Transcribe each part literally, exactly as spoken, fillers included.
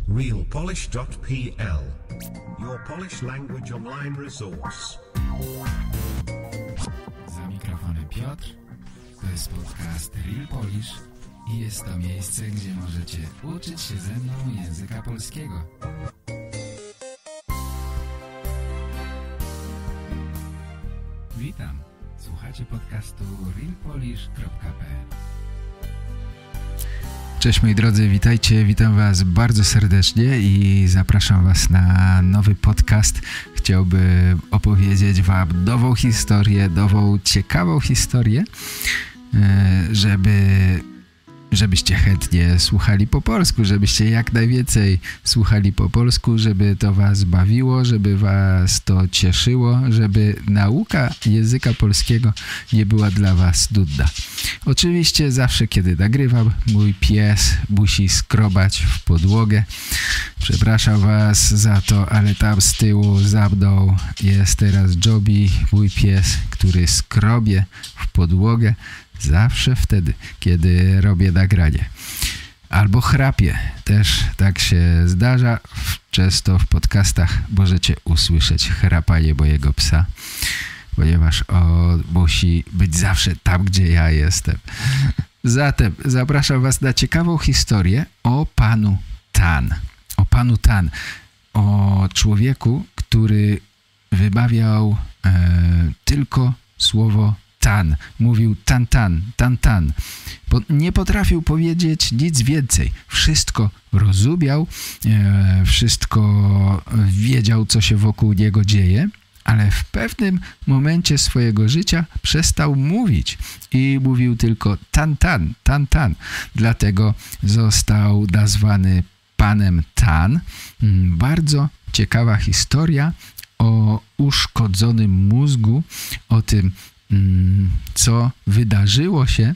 real polish dot p l, your Polish language online resource. Za mikrofonem Piotr, to jest podcast Real Polish i jest to miejsce, gdzie możecie uczyć się ze mną języka polskiego. Witam, słuchacie podcastu real polish kropka p l. Cześć moi drodzy, witajcie, witam was bardzo serdecznie i zapraszam was na nowy podcast. Chciałbym opowiedzieć wam nową historię, nową ciekawą historię, żeby... żebyście chętnie słuchali po polsku, żebyście jak najwięcej słuchali po polsku, żeby to was bawiło, żeby was to cieszyło, żeby nauka języka polskiego nie była dla was nudna. Oczywiście zawsze, kiedy nagrywam, mój pies musi skrobać w podłogę. Przepraszam was za to, ale tam z tyłu za mną jest teraz Joby, mój pies, który skrobie w podłogę. Zawsze wtedy, kiedy robię nagranie. Albo chrapię. Też tak się zdarza. Często w podcastach możecie usłyszeć chrapanie mojego psa, ponieważ on musi być zawsze tam, gdzie ja jestem. Zatem zapraszam was na ciekawą historię o panu Tan. O panu Tan. O człowieku, który wymawiał e, tylko słowo tan. Mówił tan, tan, tan, tan. Bo nie potrafił powiedzieć nic więcej. Wszystko rozumiał, e, wszystko wiedział, co się wokół niego dzieje, ale w pewnym momencie swojego życia przestał mówić i mówił tylko tan, tan, tan, tan. Dlatego został nazwany panem Tan. Bardzo ciekawa historia o uszkodzonym mózgu, o tym, co wydarzyło się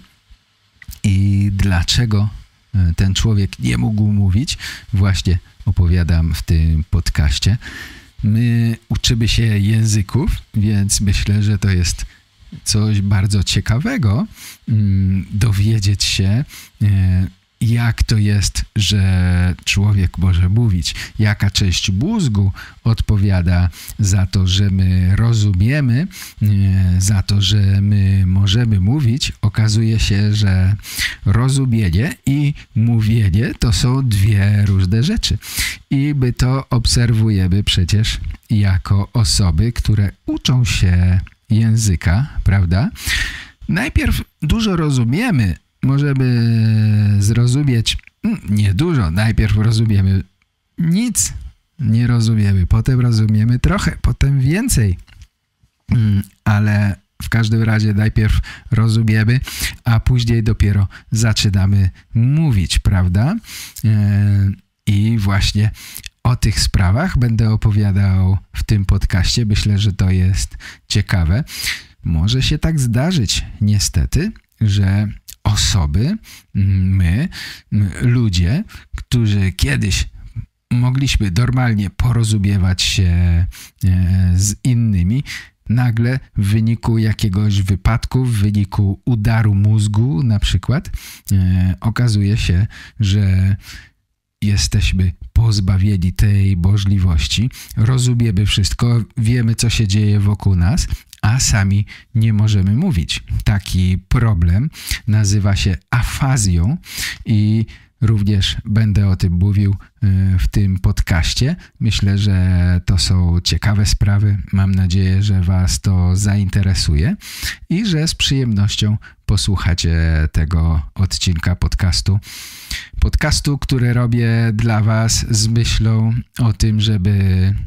i dlaczego ten człowiek nie mógł mówić, właśnie opowiadam w tym podcaście. My uczymy się języków, więc myślę, że to jest coś bardzo ciekawego dowiedzieć się, jak to jest, że człowiek może mówić, jaka część mózgu odpowiada za to, że my rozumiemy, za to, że my możemy mówić. Okazuje się, że rozumienie i mówienie to są dwie różne rzeczy. I my to obserwujemy przecież jako osoby, które uczą się języka, prawda? Najpierw dużo rozumiemy, możemy zrozumieć nie dużo. Najpierw rozumiemy nic, nie rozumiemy. Potem rozumiemy trochę, potem więcej. Ale w każdym razie najpierw rozumiemy, a później dopiero zaczynamy mówić, prawda? I właśnie o tych sprawach będę opowiadał w tym podcaście. Myślę, że to jest ciekawe. Może się tak zdarzyć, niestety, że osoby, my, ludzie, którzy kiedyś mogliśmy normalnie porozumiewać się z innymi, nagle w wyniku jakiegoś wypadku, w wyniku udaru mózgu na przykład, okazuje się, że jesteśmy pozbawieni tej możliwości, rozumiemy wszystko, wiemy, co się dzieje wokół nas, a sami nie możemy mówić. Taki problem nazywa się afazją i również będę o tym mówił w tym podcaście. Myślę, że to są ciekawe sprawy. Mam nadzieję, że was to zainteresuje i że z przyjemnością posłuchacie tego odcinka podcastu. Podcastu, który robię dla was z myślą o tym, żeby,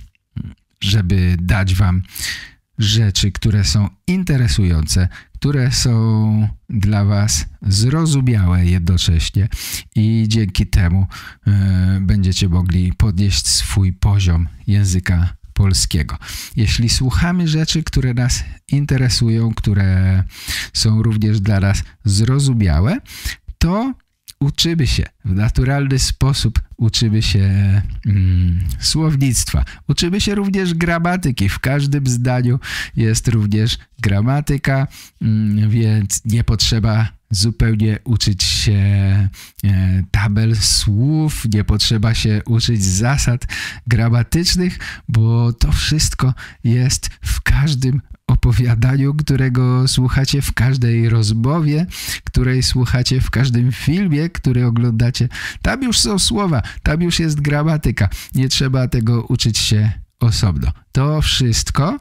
żeby dać wam rzeczy, które są interesujące, które są dla was zrozumiałe jednocześnie i dzięki temu y, będziecie mogli podnieść swój poziom języka polskiego. Jeśli słuchamy rzeczy, które nas interesują, które są również dla nas zrozumiałe, to uczymy się w naturalny sposób, uczymy się mm, słownictwa, uczymy się również gramatyki. W każdym zdaniu jest również gramatyka, mm, więc nie potrzeba zupełnie uczyć się e, tabel słów, nie potrzeba się uczyć zasad gramatycznych, bo to wszystko jest w każdym opowiadaniu, którego słuchacie, w każdej rozmowie, której słuchacie, w każdym filmie, który oglądacie. Tam już są słowa, tam już jest gramatyka. Nie trzeba tego uczyć się osobno. To wszystko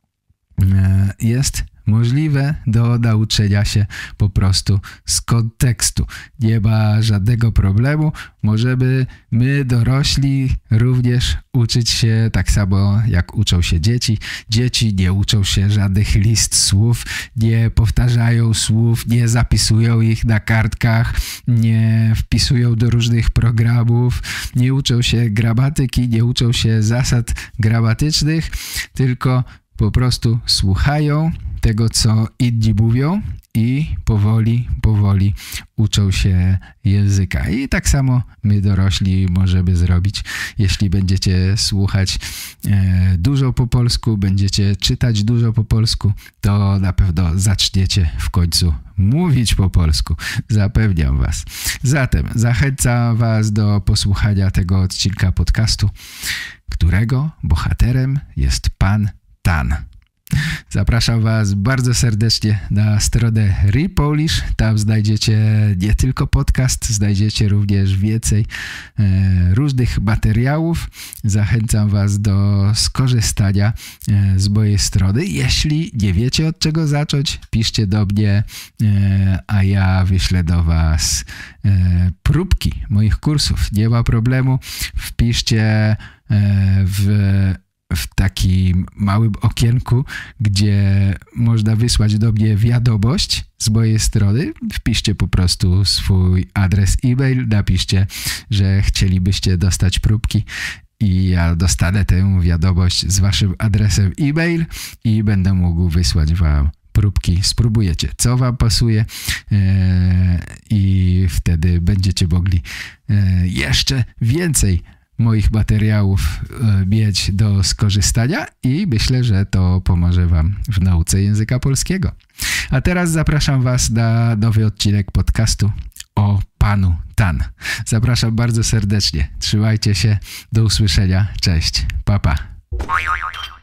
e, jest możliwe do nauczenia się po prostu z kontekstu. Nie ma żadnego problemu. Możemy my, dorośli, również uczyć się tak samo, jak uczą się dzieci. Dzieci nie uczą się żadnych list słów, nie powtarzają słów, nie zapisują ich na kartkach, nie wpisują do różnych programów, nie uczą się gramatyki, nie uczą się zasad gramatycznych, tylko po prostu słuchają tego, co inni mówią i powoli, powoli uczą się języka. I tak samo my, dorośli, możemy zrobić, jeśli będziecie słuchać e, dużo po polsku, będziecie czytać dużo po polsku, to na pewno zaczniecie w końcu mówić po polsku. Zapewniam was. Zatem zachęcam was do posłuchania tego odcinka podcastu, którego bohaterem jest pan Tan. Zapraszam was bardzo serdecznie na stronę RePolish. Tam znajdziecie nie tylko podcast, znajdziecie również więcej e, różnych materiałów. Zachęcam was do skorzystania e, z mojej strony. Jeśli nie wiecie, od czego zacząć, piszcie do mnie, e, a ja wyślę do was e, próbki moich kursów. Nie ma problemu. Wpiszcie e, w w takim małym okienku, gdzie można wysłać do mnie wiadomość z mojej strony. Wpiszcie po prostu swój adres e-mail, napiszcie, że chcielibyście dostać próbki i ja dostanę tę wiadomość z waszym adresem e-mail i będę mógł wysłać wam próbki. Spróbujecie, co wam pasuje e, i wtedy będziecie mogli e, jeszcze więcej moich materiałów e, mieć do skorzystania i myślę, że to pomoże wam w nauce języka polskiego. A teraz zapraszam was na nowy odcinek podcastu o panu Tan. Zapraszam bardzo serdecznie. Trzymajcie się. Do usłyszenia. Cześć. Pa, pa.